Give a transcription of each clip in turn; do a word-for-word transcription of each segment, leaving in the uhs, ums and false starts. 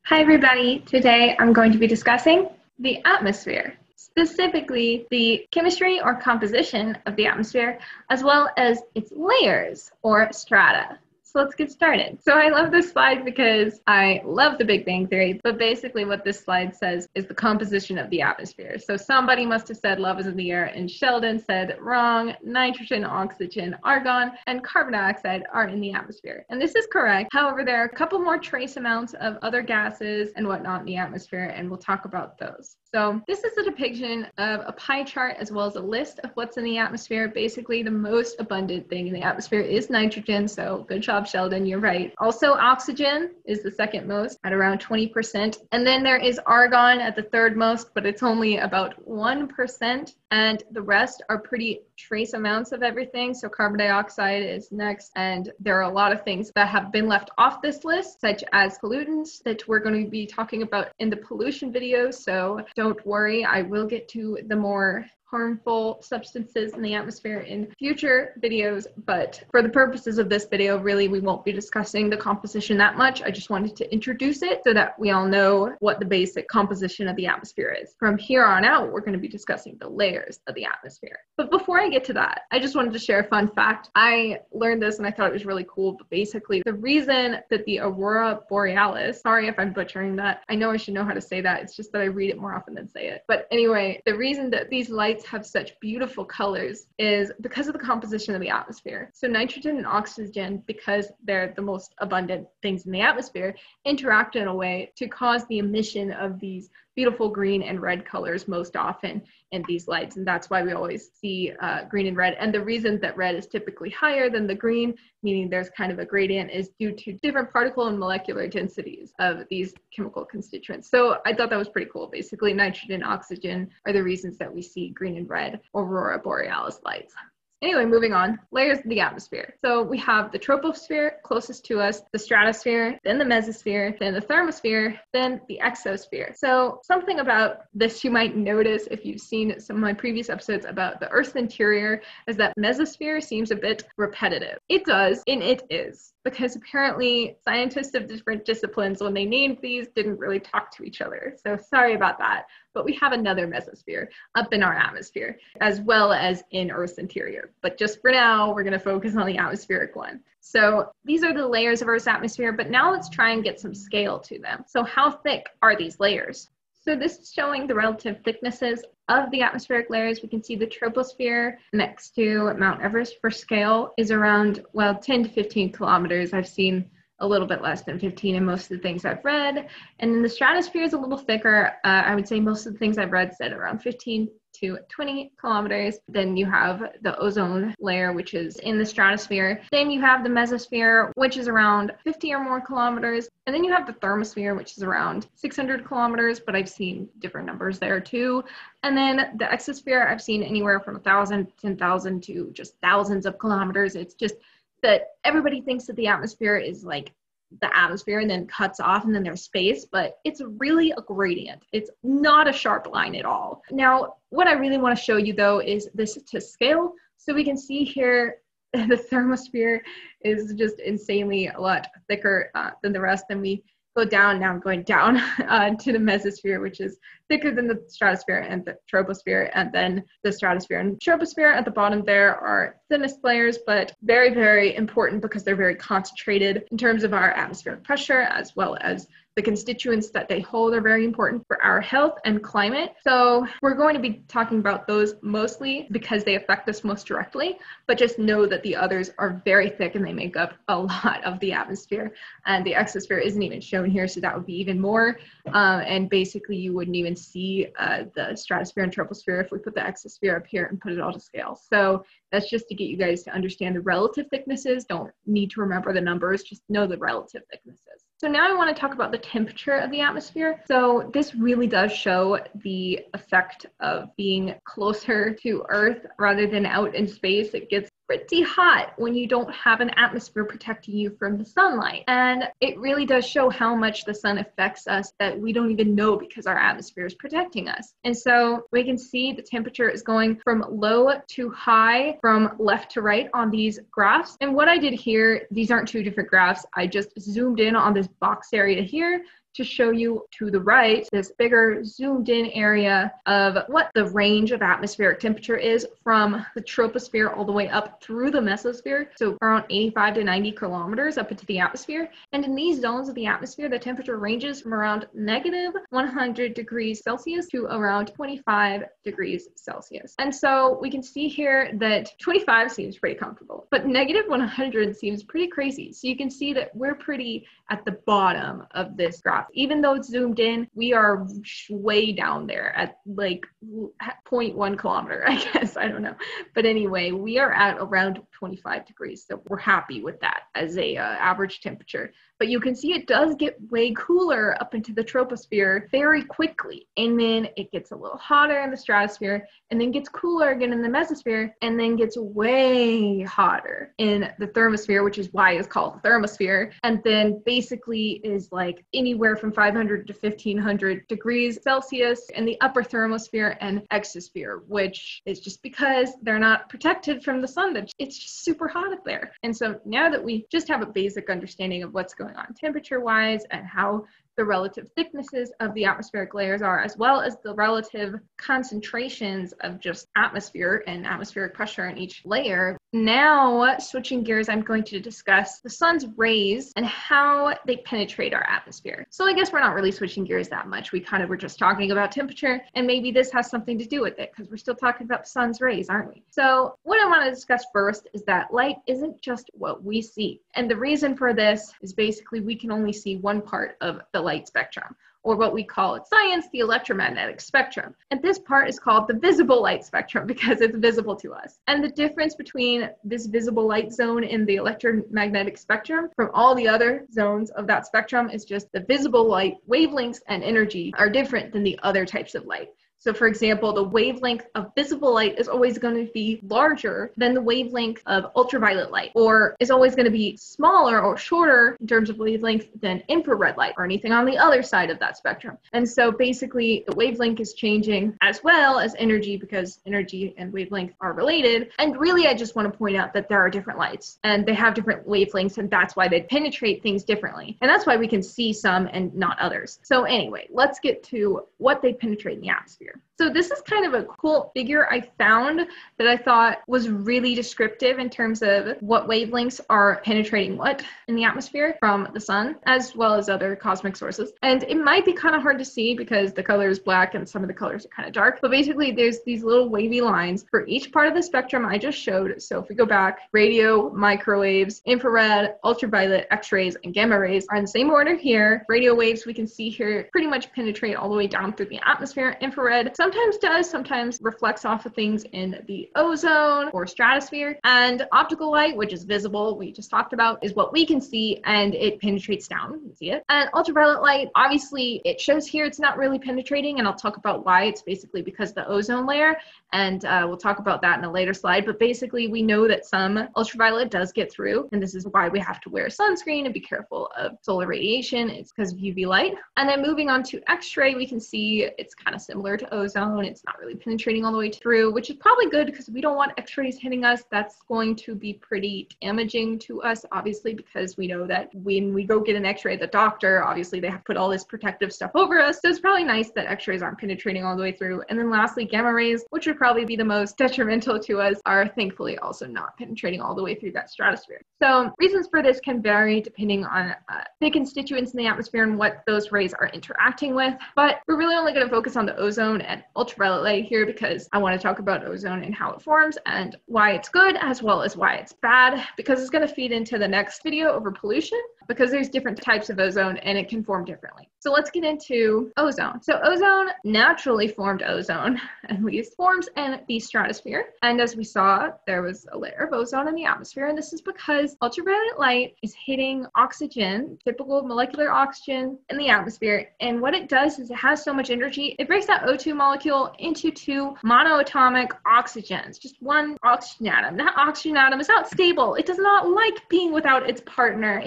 Hi everybody, today I'm going to be discussing the atmosphere, specifically the chemistry or composition of the atmosphere, as well as its layers or strata. So let's get started. So I love this slide because I love the Big Bang Theory, but basically what this slide says is the composition of the atmosphere. So somebody must have said love is in the air, and Sheldon said wrong. Nitrogen, oxygen, argon, and carbon dioxide are in the atmosphere. And this is correct. However, there are a couple more trace amounts of other gases and whatnot in the atmosphere, and we'll talk about those. So this is a depiction of a pie chart as well as a list of what's in the atmosphere. Basically, the most abundant thing in the atmosphere is nitrogen, so good job, Sheldon, you're right. Also, oxygen is the second most at around twenty percent. And then there is argon at the third most, but it's only about one percent. And the rest are pretty trace amounts of everything. So carbon dioxide is next. And there are a lot of things that have been left off this list, such as pollutants that we're going to be talking about in the pollution video. So don't worry, I will get to the more harmful substances in the atmosphere in future videos, but for the purposes of this video, really, we won't be discussing the composition that much. I just wanted to introduce it so that we all know what the basic composition of the atmosphere is. From here on out, we're going to be discussing the layers of the atmosphere. But before I get to that, I just wanted to share a fun fact. I learned this and I thought it was really cool, but basically the reason that the aurora borealis, sorry if I'm butchering that, I know I should know how to say that, it's just that I read it more often than say it. But anyway, the reason that these lights have such beautiful colors is because of the composition of the atmosphere. So nitrogen and oxygen, because they're the most abundant things in the atmosphere, interact in a way to cause the emission of these beautiful green and red colors most often in these lights. And that's why we always see uh, green and red. And the reason that red is typically higher than the green, meaning there's kind of a gradient, is due to different particle and molecular densities of these chemical constituents. So I thought that was pretty cool. Basically, nitrogen and oxygen are the reasons that we see green and red aurora borealis lights. Anyway, moving on, layers of the atmosphere. So we have the troposphere closest to us, the stratosphere, then the mesosphere, then the thermosphere, then the exosphere. So something about this you might notice if you've seen some of my previous episodes about the Earth's interior is that mesosphere seems a bit repetitive. It does, and it is, because apparently scientists of different disciplines, when they named these, didn't really talk to each other. So sorry about that. But we have another mesosphere up in our atmosphere, as well as in Earth's interior. But just for now, we're going to focus on the atmospheric one. So these are the layers of Earth's atmosphere, but now let's try and get some scale to them. So how thick are these layers? So this is showing the relative thicknesses of the atmospheric layers. We can see the troposphere next to Mount Everest for scale is around, well, ten to fifteen kilometers. I've seen a little bit less than fifteen in most of the things I've read. And then the stratosphere is a little thicker. Uh, I would say most of the things I've read said around fifteen to twenty kilometers. Then you have the ozone layer, which is in the stratosphere. Then you have the mesosphere, which is around fifty or more kilometers. And then you have the thermosphere, which is around six hundred kilometers, but I've seen different numbers there too. And then the exosphere, I've seen anywhere from one thousand, ten thousand to just thousands of kilometers. It's just that everybody thinks that the atmosphere is like the atmosphere and then cuts off and then there's space, but it's really a gradient. It's not a sharp line at all. Now, what I really want to show you though is this to scale. So we can see here the thermosphere is just insanely a lot thicker uh, than the rest. Then we go down, now I'm going down uh, to the mesosphere, which is thicker than the stratosphere and the troposphere, and then the stratosphere and troposphere at the bottom there are thinnest layers, but very, very important because they're very concentrated in terms of our atmospheric pressure, as well as the constituents that they hold are very important for our health and climate. So we're going to be talking about those mostly because they affect us most directly, but just know that the others are very thick and they make up a lot of the atmosphere. And the exosphere isn't even shown here, so that would be even more. Um, and basically you wouldn't even see uh, the stratosphere and troposphere if we put the exosphere up here and put it all to scale. So that's just to get you guys to understand the relative thicknesses. Don't need to remember the numbers, just know the relative thicknesses. So now I want to talk about the temperature of the atmosphere. So this really does show the effect of being closer to Earth rather than out in space. It gets pretty hot when you don't have an atmosphere protecting you from the sunlight. And it really does show how much the sun affects us that we don't even know because our atmosphere is protecting us. And so we can see the temperature is going from low to high, from left to right on these graphs. And what I did here, these aren't two different graphs. I just zoomed in on this box area here to show you to the right this bigger zoomed in area of what the range of atmospheric temperature is from the troposphere all the way up through the mesosphere, so around eighty-five to ninety kilometers up into the atmosphere. And in these zones of the atmosphere, the temperature ranges from around negative one hundred degrees Celsius to around twenty-five degrees Celsius. And so we can see here that twenty-five seems pretty comfortable, but negative one hundred seems pretty crazy. So you can see that we're pretty at the bottom of this graph. Even though it's zoomed in, we are way down there at like zero point one kilometer, I guess. I don't know. But anyway, we are at around twenty-five degrees. So we're happy with that as a uh, average temperature. But you can see it does get way cooler up into the troposphere very quickly. And then it gets a little hotter in the stratosphere, and then gets cooler again in the mesosphere, and then gets way hotter in the thermosphere, which is why it's called the thermosphere. And then basically is like anywhere from five hundred to fifteen hundred degrees Celsius in the upper thermosphere and exosphere, which is just because they're not protected from the sun. That it's just super hot up there. And so now that we just have a basic understanding of what's going on temperature wise and how the relative thicknesses of the atmospheric layers are, as well as the relative concentrations of just atmosphere and atmospheric pressure in each layer. Now, switching gears, I'm going to discuss the sun's rays and how they penetrate our atmosphere. So I guess we're not really switching gears that much. We kind of were just talking about temperature, and maybe this has something to do with it because we're still talking about the sun's rays, aren't we? So what I want to discuss first is that light isn't just what we see. And the reason for this is basically we can only see one part of the light spectrum, or what we call in science the electromagnetic spectrum. And this part is called the visible light spectrum because it's visible to us. And the difference between this visible light zone in the electromagnetic spectrum from all the other zones of that spectrum is just the visible light wavelengths and energy are different than the other types of light. So for example, the wavelength of visible light is always going to be larger than the wavelength of ultraviolet light, or is always going to be smaller or shorter in terms of wavelength than infrared light or anything on the other side of that spectrum. And so basically the wavelength is changing as well as energy, because energy and wavelength are related. And really, I just want to point out that there are different lights and they have different wavelengths, and that's why they penetrate things differently. And that's why we can see some and not others. So anyway, let's get to what they penetrate in the atmosphere. So this is kind of a cool figure I found that I thought was really descriptive in terms of what wavelengths are penetrating what in the atmosphere from the sun, as well as other cosmic sources. And it might be kind of hard to see because the color is black and some of the colors are kind of dark. But basically, there's these little wavy lines for each part of the spectrum I just showed. So if we go back, radio, microwaves, infrared, ultraviolet, X-rays, and gamma rays are in the same order here. Radio waves we can see here pretty much penetrate all the way down through the atmosphere. Infrared sometimes does, sometimes reflects off of things in the ozone or stratosphere. And optical light, which is visible, we just talked about, is what we can see, and it penetrates down. You can see it. And ultraviolet light, obviously, it shows here it's not really penetrating, and I'll talk about why. It's basically because of the ozone layer, and uh, we'll talk about that in a later slide. But basically, we know that some ultraviolet does get through, and this is why we have to wear sunscreen and be careful of solar radiation. It's because of U V light. And then moving on to X-ray, we can see it's kind of similar to ozone. It's not really penetrating all the way through, which is probably good because we don't want X-rays hitting us. That's going to be pretty damaging to us, obviously, because we know that when we go get an X-ray at the doctor, obviously they have to put all this protective stuff over us. So it's probably nice that X-rays aren't penetrating all the way through. And then lastly, gamma rays, which would probably be the most detrimental to us, are thankfully also not penetrating all the way through that stratosphere. So reasons for this can vary depending on uh, the constituents in the atmosphere and what those rays are interacting with. But we're really only going to focus on the ozone and ultraviolet light here because I want to talk about ozone and how it forms and why it's good as well as why it's bad, because it's going to feed into the next video over pollution, because there's different types of ozone and it can form differently. So let's get into ozone. So ozone, naturally formed ozone, at least, forms in the stratosphere. And as we saw, there was a layer of ozone in the atmosphere, and this is because ultraviolet light is hitting oxygen, typical molecular oxygen in the atmosphere. And what it does is it has so much energy, it breaks that O two molecule into two monoatomic oxygens, just one oxygen atom. That oxygen atom is not stable. It does not like being without its partner. It misses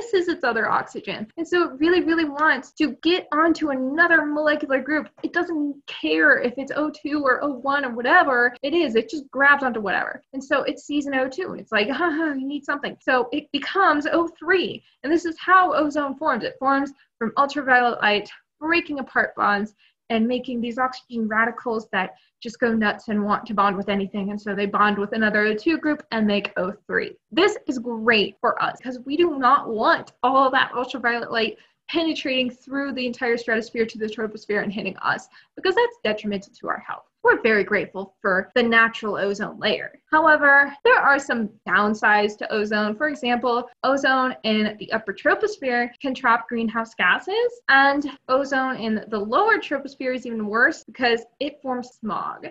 misses its other oxygen. And so it really, really wants to get onto another molecular group. It doesn't care if it's O two or O one or whatever it is. It just grabs onto whatever. And so it sees an O two and it's like, haha, you need something. So it becomes O three. And this is how ozone forms. It forms from ultraviolet light, breaking apart bonds and making these oxygen radicals that just go nuts and want to bond with anything. And so they bond with another O two group and make O three. This is great for us because we do not want all that ultraviolet light penetrating through the entire stratosphere to the troposphere and hitting us, because that's detrimental to our health. We're very grateful for the natural ozone layer. However, there are some downsides to ozone. For example, ozone in the upper troposphere can trap greenhouse gases, and ozone in the lower troposphere is even worse because it forms smog.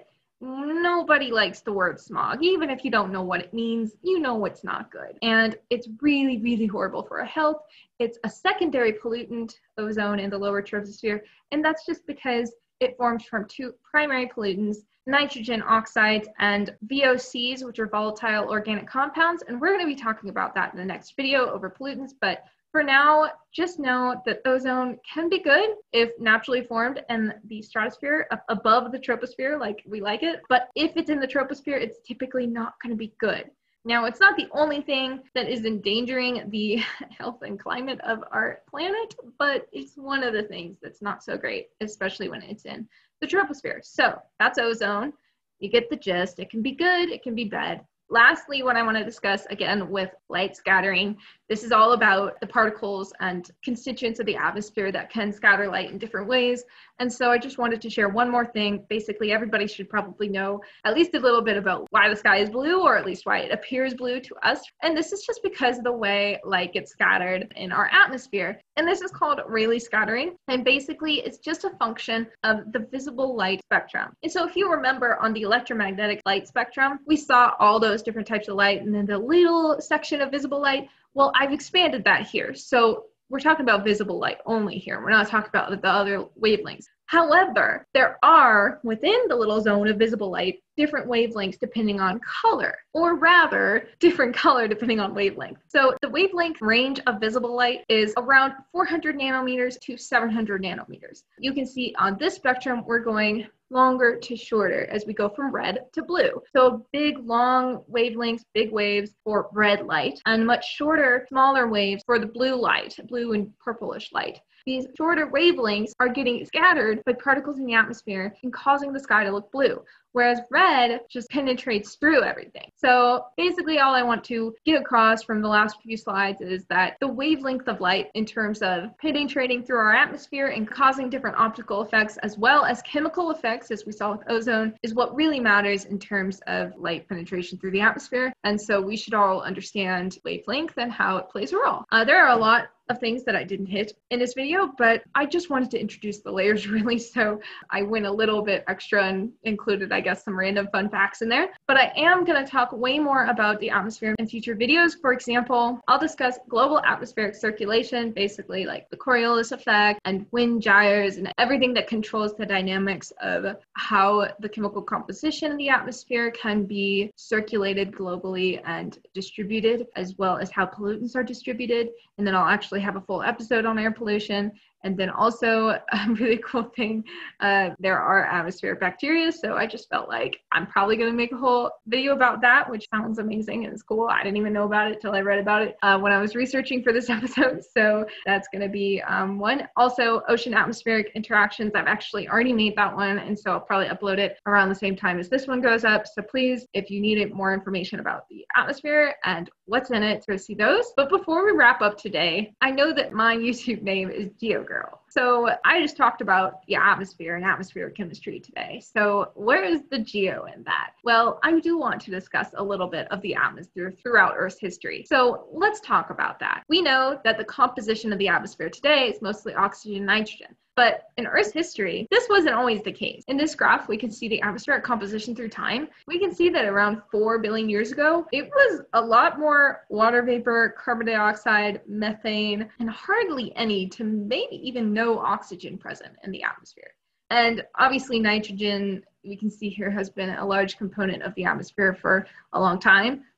Nobody likes the word smog. Even if you don't know what it means, you know it's not good. And it's really, really horrible for our health. It's a secondary pollutant, ozone in the lower troposphere, and that's just because it forms from two primary pollutants, nitrogen oxides and V O Cs, which are volatile organic compounds. And we're going to be talking about that in the next video over pollutants. But for now, just know that ozone can be good if naturally formed in the stratosphere up above the troposphere, like we like it. But if it's in the troposphere, it's typically not going to be good. Now, it's not the only thing that is endangering the health and climate of our planet, but it's one of the things that's not so great, especially when it's in the troposphere. So that's ozone. You get the gist. It can be good. It can be bad. Lastly, what I want to discuss again with light scattering, this is all about the particles and constituents of the atmosphere that can scatter light in different ways. And so I just wanted to share one more thing. Basically, everybody should probably know at least a little bit about why the sky is blue, or at least why it appears blue to us. And this is just because of the way light gets scattered in our atmosphere. And this is called Rayleigh scattering. And basically, it's just a function of the visible light spectrum. And so if you remember on the electromagnetic light spectrum, we saw all those different types of light and then the little section of visible light. Well, I've expanded that here. So we're talking about visible light only here. We're not talking about the other wavelengths. However, there are, within the little zone of visible light, different wavelengths depending on color, or rather, different color depending on wavelength. So the wavelength range of visible light is around four hundred nanometers to seven hundred nanometers. You can see on this spectrum, we're going longer to shorter as we go from red to blue. So big, long wavelengths, big waves for red light, and much shorter, smaller waves for the blue light, blue and purplish light. These shorter wavelengths are getting scattered by particles in the atmosphere and causing the sky to look blue, whereas red just penetrates through everything. So basically all I want to get across from the last few slides is that the wavelength of light in terms of penetrating through our atmosphere and causing different optical effects as well as chemical effects, as we saw with ozone, is what really matters in terms of light penetration through the atmosphere. And so we should all understand wavelength and how it plays a role. Uh, there are a lot of things that I didn't hit in this video, but I just wanted to introduce the layers really, so I went a little bit extra and included, I guess, some random fun facts in there. But I am going to talk way more about the atmosphere in future videos. For example, I'll discuss global atmospheric circulation, basically like the Coriolis effect and wind gyres and everything that controls the dynamics of how the chemical composition of the atmosphere can be circulated globally and distributed, as well as how pollutants are distributed. And then I'll actually have a full episode on air pollution. And then also a really cool thing, uh, there are atmospheric bacteria. So I just felt like I'm probably going to make a whole video about that, which sounds amazing and it's cool. I didn't even know about it till I read about it uh, when I was researching for this episode. So that's going to be um, one. Also, ocean atmospheric interactions. I've actually already made that one. And so I'll probably upload it around the same time as this one goes up. So please, if you needed more information about the atmosphere and what's in it, go see those. But before we wrap up today, I know that my YouTube name is Geo Girl. So I just talked about the atmosphere and atmospheric chemistry today. So where is the geo in that? Well, I do want to discuss a little bit of the atmosphere throughout Earth's history. So let's talk about that. We know that the composition of the atmosphere today is mostly oxygen and nitrogen. But in Earth's history, this wasn't always the case. In this graph, we can see the atmospheric composition through time. We can see that around four billion years ago, it was a lot more water vapor, carbon dioxide, methane, and hardly any to maybe even no oxygen present in the atmosphere. And obviously nitrogen, we can see here, has been a large component of the atmosphere for a long time.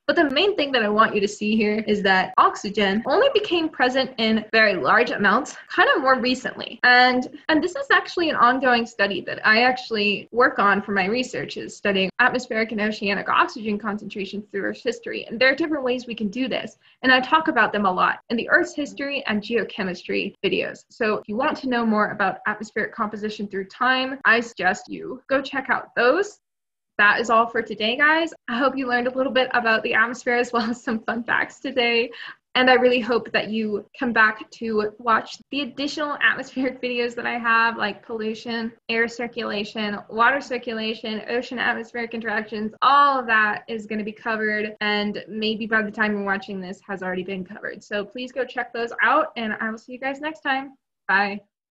But the main thing that I want you to see here is that oxygen only became present in very large amounts kind of more recently. And, and this is actually an ongoing study that I actually work on for my research, is studying atmospheric and oceanic oxygen concentrations through Earth's history. And there are different ways we can do this. And I talk about them a lot in the Earth's history and geochemistry videos. So if you want to know more about atmospheric composition through time, I suggest you go check out those. That is all for today, guys. I hope you learned a little bit about the atmosphere as well as some fun facts today. And I really hope that you come back to watch the additional atmospheric videos that I have, like pollution, air circulation, water circulation, ocean atmospheric interactions. All of that is going to be covered, and maybe by the time you're watching this has already been covered. So please go check those out, and I will see you guys next time. Bye.